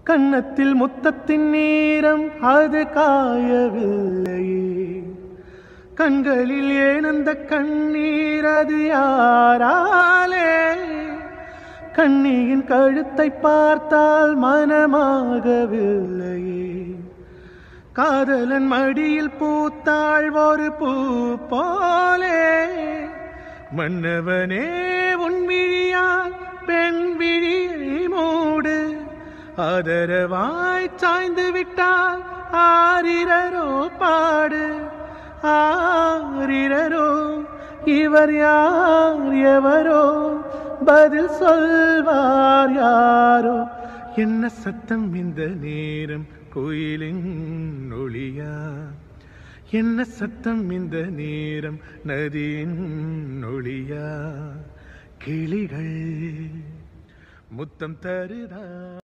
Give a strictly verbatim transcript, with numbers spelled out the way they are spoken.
கன்னத்தில் முத்தத்தின் நீரம் அது காயவில்லையே. கண்களில் ஏனந்த கண்ணீர் அது யாராலே? கண்ணியின் கழுத்தை பார்த்தால் மனமாகவில்லையே. காதலன் மடியில் பூத்தாள் ஒரு பூ போலே. மன்னவனே உன் விழியால் பெண் விழியை மூடு. ஆதரவாய் சாய்ந்து விட்டால் ஆரிரரோ பாடு. ஆரிரரோ இவர் யார் எவரோ பதில் சொல்வார் யாரோ. என்ன சத்தம் இந்த நேரம் கோயிலின் ஒளியா? என்ன சத்தம் இந்த நேரம் நதியின் ஒளியா? கிளிகள் முத்தம் தருதா?